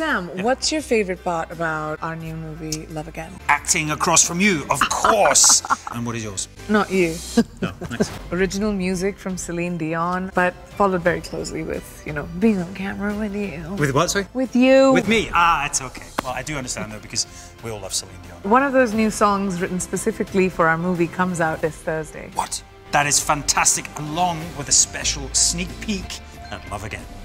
Sam, what's your favorite part about our new movie, Love Again? Acting across from you, of course. And what is yours? Not you. No, thanks. Original music from Celine Dion, but followed very closely with, you know, being on camera with you. With what, sorry? With you. With me? Ah, it's okay. Well, I do understand, though, because we all love Celine Dion. One of those new songs written specifically for our movie comes out this Thursday. What? That is fantastic, along with a special sneak peek at Love Again.